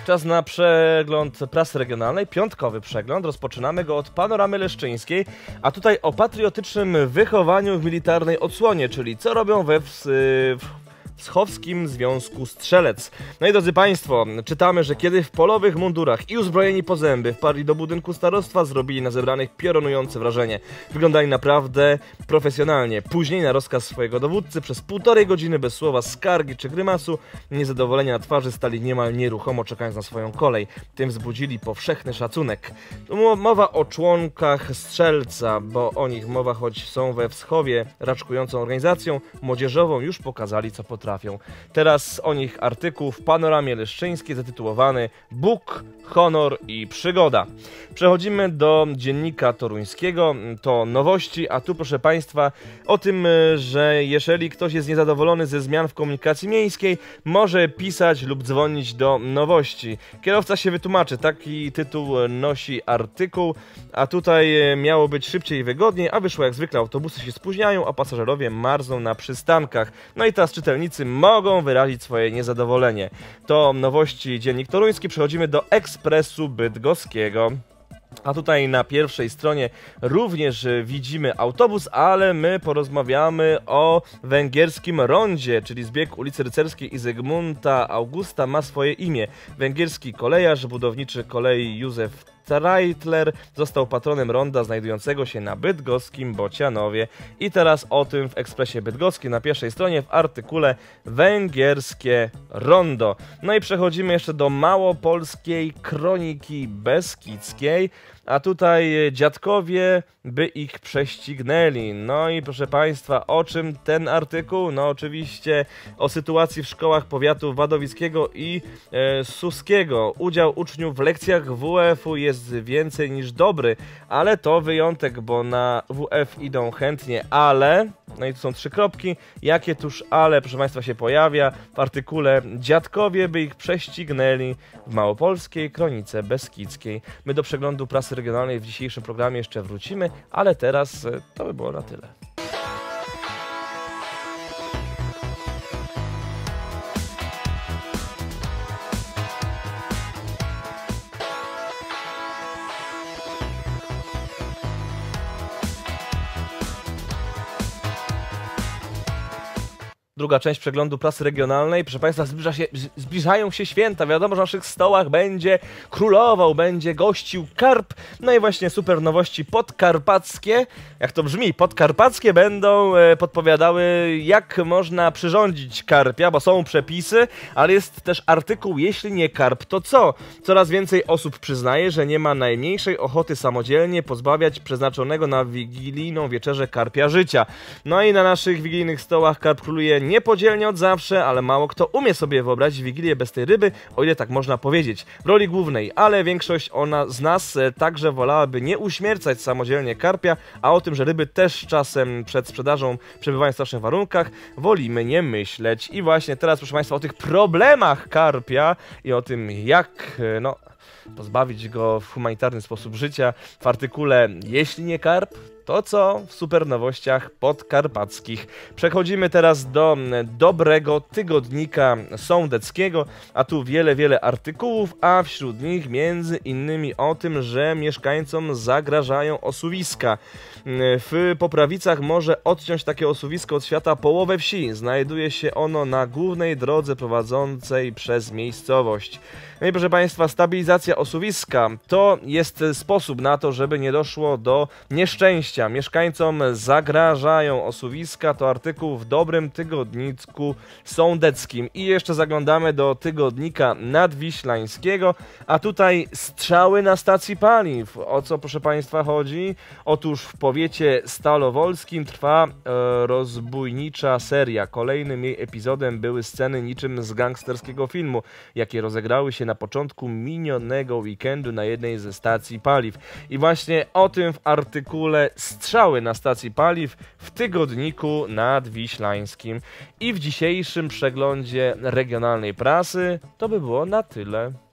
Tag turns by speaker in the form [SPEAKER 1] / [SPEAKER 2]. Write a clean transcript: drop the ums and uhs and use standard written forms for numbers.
[SPEAKER 1] Czas na przegląd prasy regionalnej, piątkowy przegląd. Rozpoczynamy go od Panoramy Leszczyńskiej, a tutaj o patriotycznym wychowaniu w militarnej odsłonie, czyli co robią we Wschowskim Związku Strzelec. No i drodzy Państwo, czytamy, że kiedy w polowych mundurach i uzbrojeni po zęby wpadli do budynku starostwa, zrobili na zebranych piorunujące wrażenie. Wyglądali naprawdę profesjonalnie. Później na rozkaz swojego dowódcy przez 1,5 godziny bez słowa skargi czy grymasu, niezadowolenia na twarzy stali niemal nieruchomo czekając na swoją kolej. Tym wzbudzili powszechny szacunek. Mowa o członkach Strzelca, bo o nich mowa, choć są we Wschowie raczkującą organizacją młodzieżową, już pokazali co potrafią. Teraz o nich artykuł w Panoramie Leszczyńskiej zatytułowany Bóg, honor i przygoda. Przechodzimy do Dziennika Toruńskiego, to nowości, a tu proszę Państwa o tym, że jeżeli ktoś jest niezadowolony ze zmian w komunikacji miejskiej, może pisać lub dzwonić do nowości. Kierowca się wytłumaczy, taki tytuł nosi artykuł, a tutaj miało być szybciej i wygodniej, a wyszło jak zwykle, autobusy się spóźniają, a pasażerowie marzną na przystankach. No i teraz czytelnicy mogą wyrazić swoje niezadowolenie. To nowości Dziennik Toruński. Przechodzimy do Ekspresu Bydgoskiego. A tutaj na pierwszej stronie również widzimy autobus, ale my porozmawiamy o węgierskim rondzie, czyli zbieg ulicy Rycerskiej i Zygmunta Augusta ma swoje imię. Węgierski kolejarz, budowniczy kolei Józef Treitler został patronem ronda znajdującego się na bydgoskim Bocianowie. I teraz o tym w Ekspresie Bydgoskim na pierwszej stronie w artykule Węgierskie rondo. No i przechodzimy jeszcze do Małopolskiej Kroniki Beskidzkiej. A tutaj dziadkowie by ich prześcignęli. No i proszę Państwa, o czym ten artykuł? No oczywiście o sytuacji w szkołach powiatu wadowickiego i suskiego. Udział uczniów w lekcjach WF-u jest więcej niż dobry, ale to wyjątek, bo na WF idą chętnie, ale... No i tu są 3 kropki. Jakie tuż ale, proszę Państwa, się pojawia w artykule dziadkowie by ich prześcignęli w Małopolskiej Kronice Beskidzkiej. My do przeglądu prasy regionalnej w dzisiejszym programie jeszcze wrócimy, ale teraz to by było na tyle. Druga część przeglądu prasy regionalnej. Proszę Państwa, zbliżają się święta. Wiadomo, że na naszych stołach będzie królował, będzie gościł karp. No i właśnie super nowości podkarpackie. Jak to brzmi? Podkarpackie będą podpowiadały, jak można przyrządzić karpia, bo są przepisy, ale jest też artykuł, jeśli nie karp, to co? Coraz więcej osób przyznaje, że nie ma najmniejszej ochoty samodzielnie pozbawiać przeznaczonego na wigilijną wieczerzę karpia życia. No i na naszych wigilijnych stołach karp króluje niepodzielnie od zawsze, ale mało kto umie sobie wyobrazić Wigilię bez tej ryby, o ile tak można powiedzieć, w roli głównej, ale większość z nas także wolałaby nie uśmiercać samodzielnie karpia, a o tym, że ryby też czasem przed sprzedażą przebywają w strasznych warunkach, wolimy nie myśleć. I właśnie teraz, proszę Państwa, o tych problemach karpia i o tym, jak pozbawić go w humanitarny sposób życia w artykule Jeśli nie karp, to co w super nowościach podkarpackich. Przechodzimy teraz do dobrego tygodnika sądeckiego, a tu wiele artykułów, a wśród nich między innymi o tym, że mieszkańcom zagrażają osuwiska. W Poprawicach może odciąć takie osuwisko od świata połowę wsi. Znajduje się ono na głównej drodze prowadzącej przez miejscowość. No i proszę Państwa, stabilizacja osuwiska to jest sposób na to, żeby nie doszło do nieszczęścia. Mieszkańcom zagrażają osuwiska, to artykuł w dobrym tygodniku sądeckim. I jeszcze zaglądamy do tygodnika nadwiślańskiego, a tutaj strzały na stacji paliw. O co, proszę Państwa, chodzi? Otóż w powiecie stalowolskim trwa rozbójnicza seria. Kolejnym jej epizodem były sceny niczym z gangsterskiego filmu, jakie rozegrały się na początku minionego weekendu na jednej ze stacji paliw. I właśnie o tym w artykule Strzały na stacji paliw w tygodniku nadwiślańskim. I w dzisiejszym przeglądzie regionalnej prasy to by było na tyle.